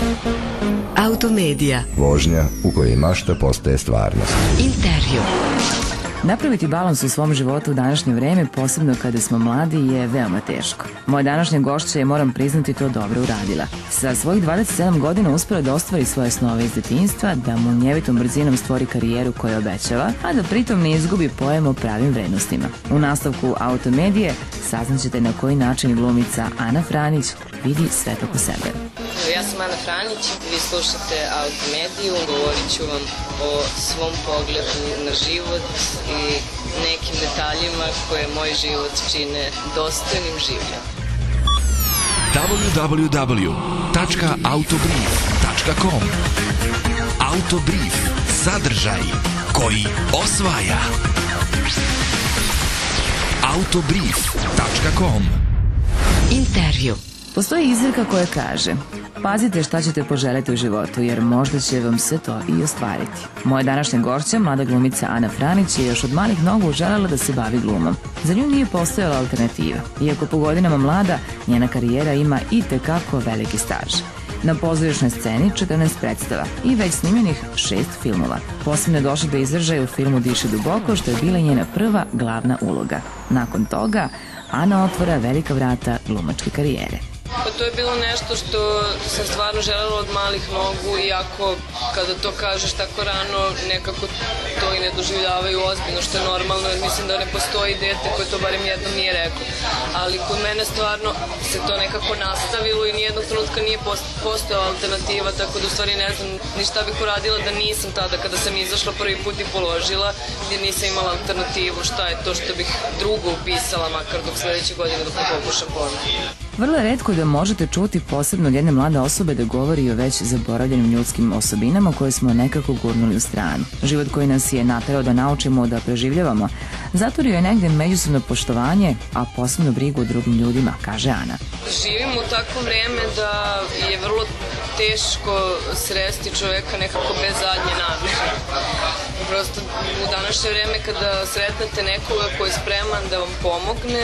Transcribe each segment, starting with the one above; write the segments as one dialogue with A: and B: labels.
A: Automedia.
B: Vožnja u kojoj mašta postaje stvarnost.
A: Intervju.
C: Napraviti balans u svom životu u današnje vreme, posebno kada smo mladi, je veoma teško. Moja današnja gošća je, moram priznati, to dobro uradila. Sa svojih 27 godina uspela da ostvari svoje snove iz detinjstva, da munjevitom brzinom stvori karijeru koju obećava, a da pritom ne izgubi pojam o pravim vrednostima. U nastavku Automedije saznaćete na koji način glumica Ana Franić vidi svet oko sebe.
D: Ja sam Ana Franić, vi slušate Automediju, govorit ću vam o svom pogledu na život i nekim detaljima koje moj život čine dostojnim življem.
E: www.autobrief.com Autobrief, sadržaj koji osvaja. Autobrief.com
A: Intervju.
C: Postoji izreka koja kaže: pazite šta ćete poželiti u životu, jer možda će vam se to i ostvariti. Moja današnja gošća, mlada glumica Ana Franić, je još od malih nogu želela da se bavi glumom. Za nju nije postojala alternativa. Iako po godinama mlada, njena karijera ima i tekako veliki staž. Na pozorišnoj sceni 14 predstava i već snimljenih 6 filmova. Posebno je došla do izražaja u filmu Diše duboko, što je bila njena prva glavna uloga. Nakon toga, Ana otvara velika vrata glumačke karijere.
D: Pa to je bilo nešto što sam stvarno želela od malih nogu, iako kada to kažeš tako rano nekako to i ne doživljavaju ozbiljno, što je normalno, jer mislim da ne postoji dete koje to barem jednom nije rekao. Ali kod mene stvarno se to nekako nastavilo i nijednog trenutka nije postojala alternativa, tako da u stvari ne znam ni šta bih uradila da nisam tada kada sam izašla prvi put i položila, gdje nisam imala alternativu, šta je to što bih drugo upisala, makar dok sledeće godine dok ne pokušam ponovno.
C: Vrlo je retko da možete čuti posebno od jedne mlade osobe da govori o već zaboravljenim ljudskim osobinama koje smo nekako gurnuli u stranu. Život koji nas je naterao da naučimo da preživljavamo zaturio je negde međusobno poštovanje, a posebno brigu o drugim ljudima, kaže Ana.
D: Živimo u takvo vreme da je vrlo teško sresti čoveka nekako bez zadnje namere. Prosto u današnje vreme kada sretnete nekoga koji je spreman da vam pomogne,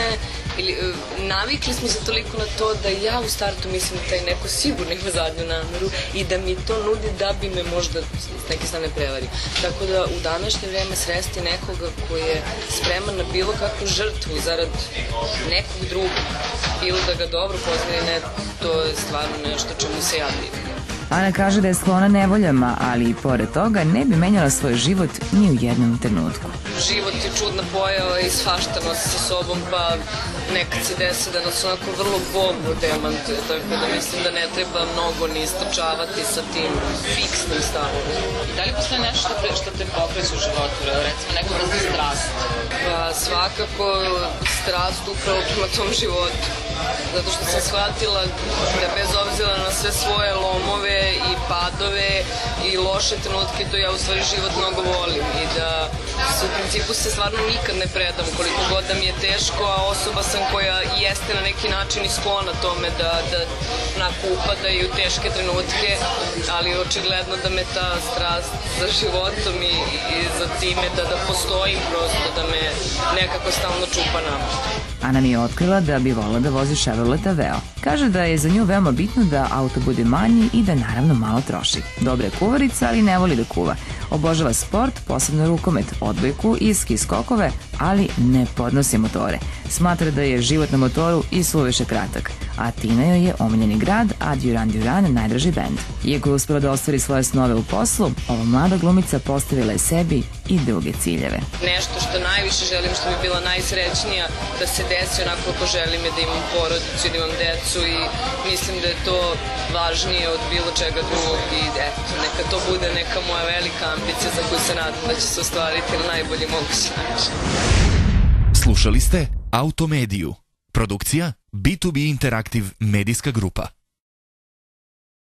D: navikli smo se toliko na to da ja u startu mislim da taj neko sigurno ima zadnju nameru i da mi to nudi da bi me možda s neke strane prevari. Tako da u današnje vreme sresti nekoga koji je spreman na bilo kakvu žrtvu zarad nekog drugog, bilo da ga dobro poznaje, ne, to je stvarno nešto čemu se ja divim.
C: Ana kaže da je sklona nevoljama, ali i pored toga ne bi menjala svoj život ni u jednom trenutku.
D: Život je čudna pojava i svašta nosi sa sobom, pa nekad se desi da nas onako vrlo bolno demantuje, tako da mislim da ne treba mnogo ni istočavati sa tim fiksnim stavom.
F: Da li postoje nešto što te pokreće u životu, recimo neku vrstu strast?
D: Pa svakako strast upravo prema tom životu. Zato što sam shvatila da bez obzira na sve svoje lomove i padove i loše trenutke, to ja u stvari život mnogo volim i da se u principu se stvarno nikad ne predam koliko god da mi je teško, a osoba sam koja jeste na neki način i sklona tome da upada i u teške trenutke, ali očigledno da me ta strast za životom i za time da postojim prosto, da me nekako stalno čupa nama.
C: Ana mi je otkrila da bi volila da vozi Chevrolet Aveo. Kaže da je za nju veoma bitno da auto bude manji i da naravno malo troši. Dobra je kuvarica, ali ne voli da kuva. Obožava sport, posebno rukomet, odbojku i ski skokove, ali ne podnosi motore. Smatra da je život na motoru i suviše kratak. A Tina joj je omiljeni grad, a Duran Duran najdraži bend. Iako je uspela da ostvari svoje snove u poslu, ova mlada glumica postavila je sebi i druge ciljeve.
D: Nešto što najviše želim, što bi bila najsrećnija da se desi onako kako želim, je da imam porodicu i da imam decu i mislim da je to važnije od bilo čega drugog i eto, neka to bude neka moja velika ambicija za koju se nadam da će se ostvariti na najbolji mogući način.
E: Slušali ste Automediju. Produkcija B2B Interaktiv medijska grupa.